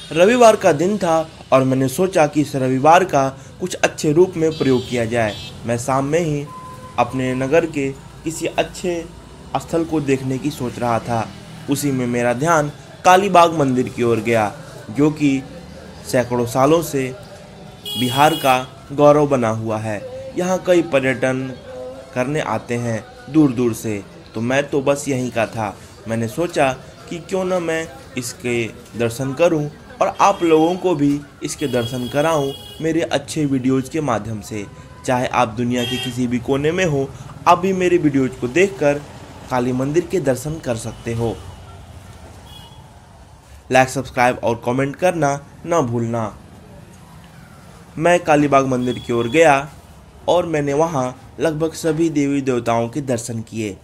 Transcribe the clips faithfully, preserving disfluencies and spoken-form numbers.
रविवार का दिन था और मैंने सोचा कि इस रविवार का कुछ अच्छे रूप में प्रयोग किया जाए। मैं शाम में ही अपने नगर के किसी अच्छे स्थल को देखने की सोच रहा था। उसी में मेरा ध्यान कालीबाग मंदिर की ओर गया, जो कि सैकड़ों सालों से बिहार का गौरव बना हुआ है। यहाँ कई पर्यटन करने आते हैं दूर दूर से, तो मैं तो बस यहीं का था। मैंने सोचा कि क्यों न मैं इसके दर्शन करूं और आप लोगों को भी इसके दर्शन कराऊं मेरे अच्छे वीडियोज़ के माध्यम से। चाहे आप दुनिया के किसी भी कोने में हो, आप भी मेरे वीडियोज़ को देखकर काली मंदिर के दर्शन कर सकते हो। लाइक, सब्सक्राइब और कमेंट करना ना भूलना। मैं कालीबाग मंदिर की ओर गया और मैंने वहाँ लगभग सभी देवी देवताओं के दर्शन किए।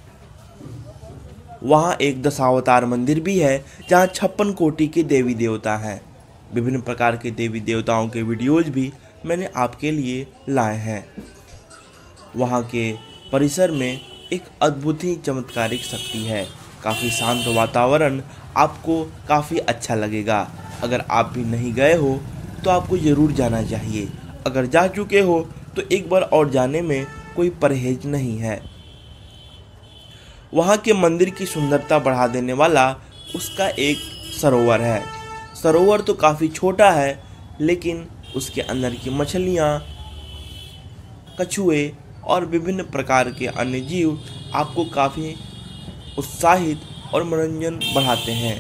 वहाँ एक दशावतार मंदिर भी है, जहाँ छप्पन कोटि के देवी देवता हैं। विभिन्न प्रकार के देवी देवताओं के वीडियोज भी मैंने आपके लिए लाए हैं। वहाँ के परिसर में एक अद्भुत ही चमत्कारिक शक्ति है। काफ़ी शांत वातावरण, आपको काफ़ी अच्छा लगेगा। अगर आप भी नहीं गए हो तो आपको ज़रूर जाना चाहिए। अगर जा चुके हो तो एक बार और जाने में कोई परहेज नहीं है। वहाँ के मंदिर की सुंदरता बढ़ा देने वाला उसका एक सरोवर है। सरोवर तो काफ़ी छोटा है, लेकिन उसके अंदर की मछलियाँ, कछुए और विभिन्न प्रकार के अन्य जीव आपको काफ़ी उत्साहित और मनोरंजन बढ़ाते हैं।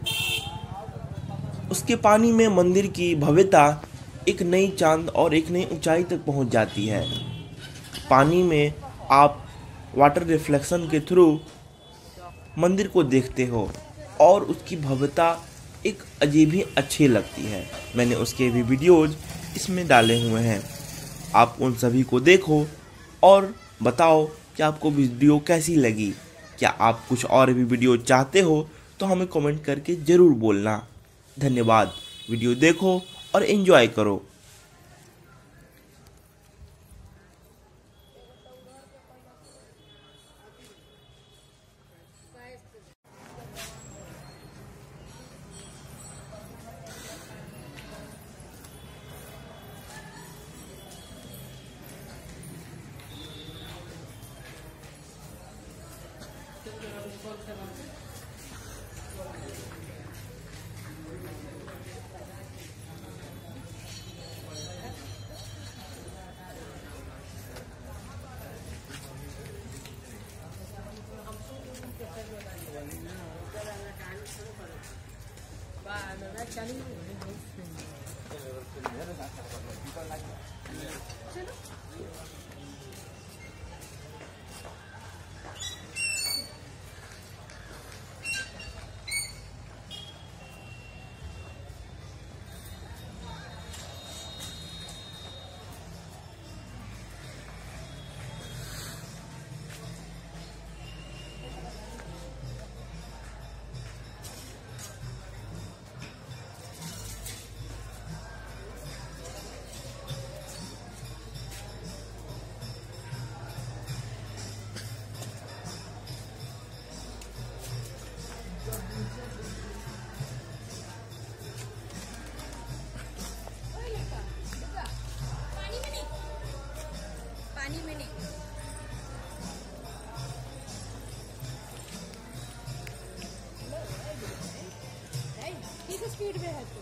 उसके पानी में मंदिर की भव्यता एक नई चांद और एक नई ऊंचाई तक पहुंच जाती है। पानी में आप वाटर रिफ्लेक्शन के थ्रू मंदिर को देखते हो और उसकी भव्यता एक अजीब ही अच्छी लगती है। मैंने उसके भी वीडियोज़ इसमें डाले हुए हैं, आप उन सभी को देखो और बताओ कि आपको वीडियो कैसी लगी। क्या आप कुछ और भी वीडियो चाहते हो तो हमें कमेंट करके ज़रूर बोलना। धन्यवाद। वीडियो देखो और एंजॉय करो। पानी में नहीं। किस स्पीड में है तू?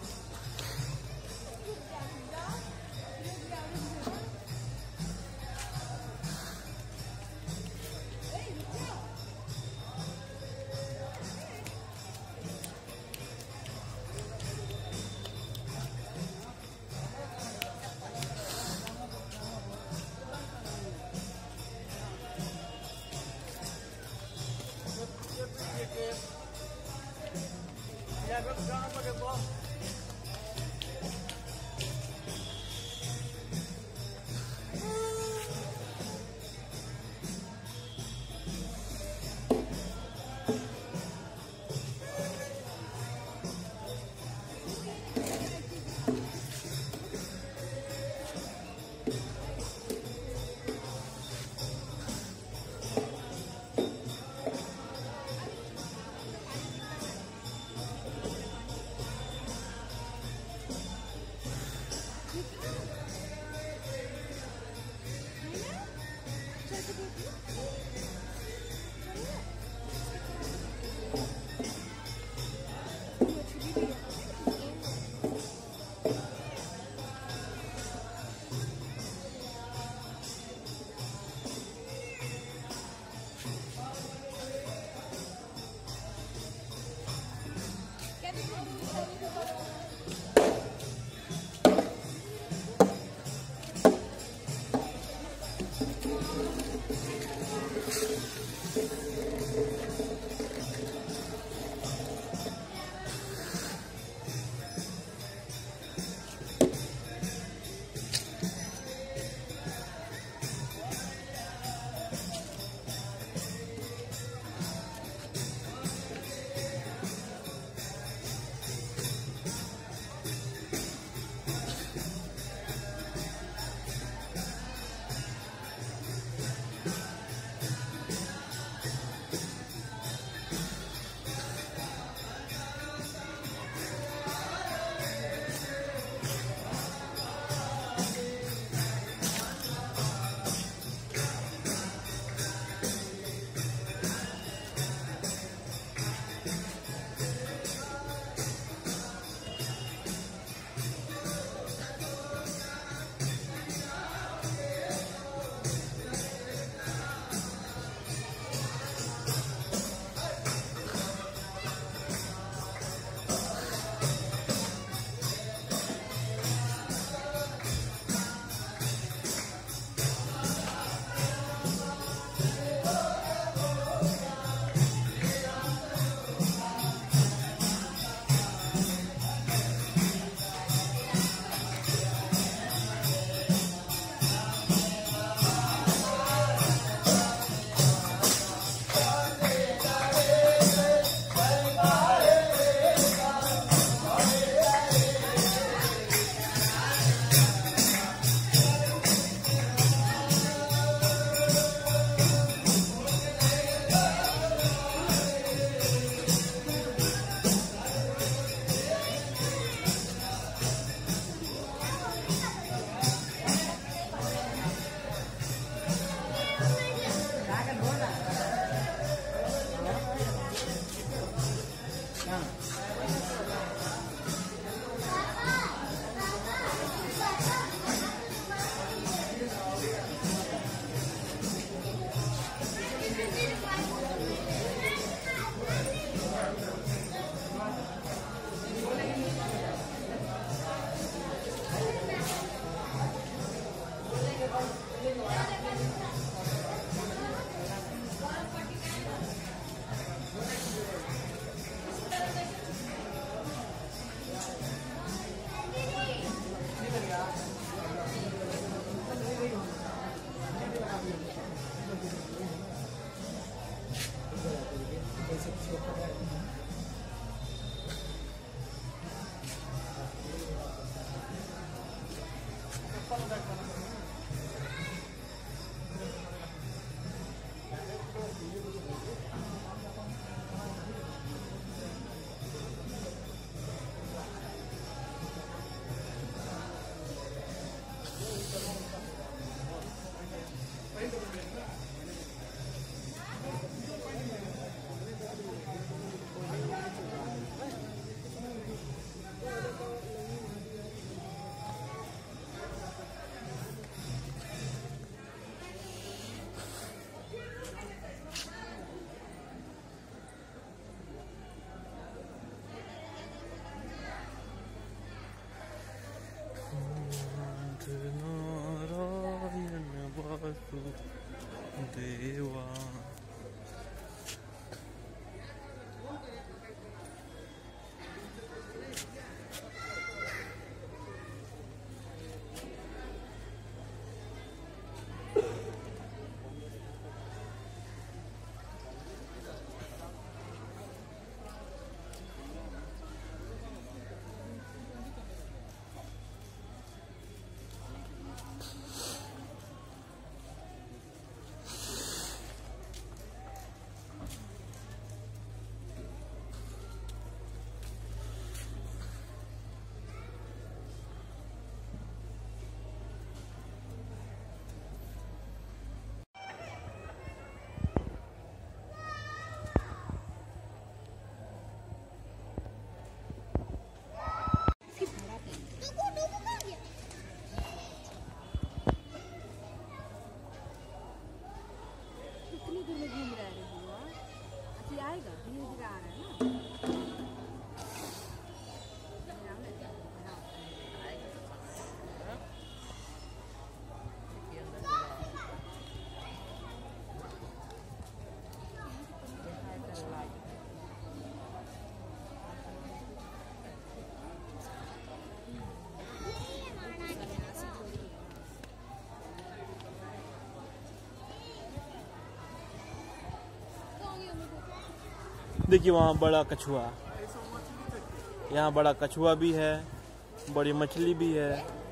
देखिए वहाँ बड़ा कछुआ, यहाँ बड़ा कछुआ भी है, बड़ी मछली भी है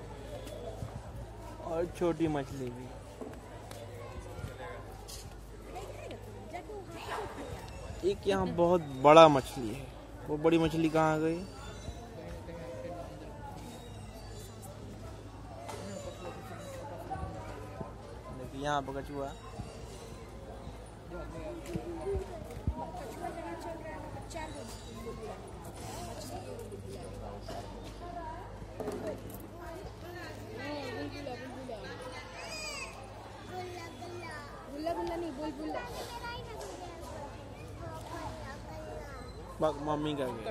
और छोटी मछली भी। एक यहाँ बहुत बड़ा मछली है, वो बड़ी मछली कहाँ गई? देखिए यहाँ पर कछुआ। कछुआ जगह चल रहा है चार बुलबुला बुलबुला बुलबुला नहीं बुलबुला। बक मम्मी का गया।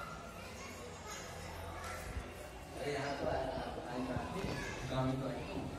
Kami